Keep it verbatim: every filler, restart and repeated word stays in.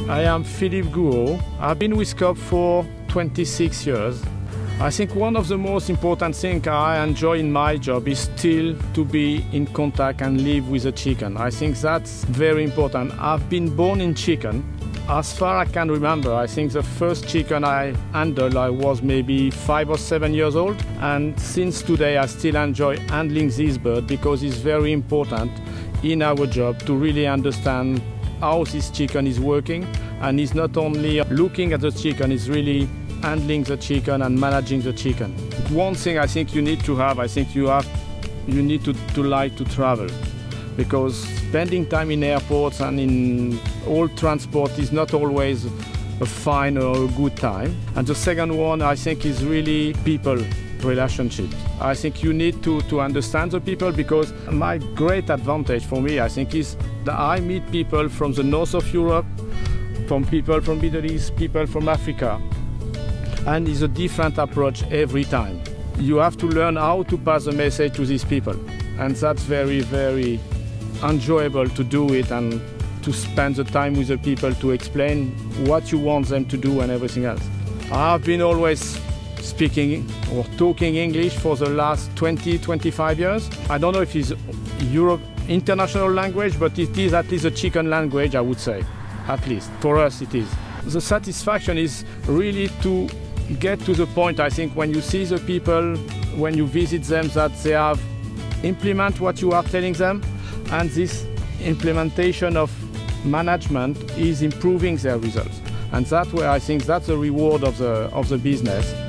I am Philippe Gouault. I've been with Coop for twenty-six years. I think one of the most important things I enjoy in my job is still to be in contact and live with the chicken. I think that's very important. I've been born in chicken. As far as I can remember, I think the first chicken I handled, I was maybe five or seven years old. And since today, I still enjoy handling this bird because it's very important in our job to really understand how this chicken is working. And it's not only looking at the chicken, it's really handling the chicken and managing the chicken. One thing I think you need to have, I think you have, you need to, to like to travel, because spending time in airports and in all transport is not always a fine or a good time. And the second one, I think, is really people relationship. I think you need to, to understand the people, because my great advantage for me, I think, is that I meet people from the north of Europe, from people from Middle East, people from Africa, and it's a different approach every time. You have to learn how to pass the message to these people, and that's very, very enjoyable to do it and to spend the time with the people to explain what you want them to do and everything else. I've been always speaking or talking English for the last twenty, twenty-five years. I don't know if it's Europe international language, but it is at least a chicken language, I would say. At least, for us it is. The satisfaction is really to get to the point, I think, when you see the people, when you visit them, that they have implement what you are telling them, and this implementation of management is improving their results. And that's where I think that's the reward of the, of the business.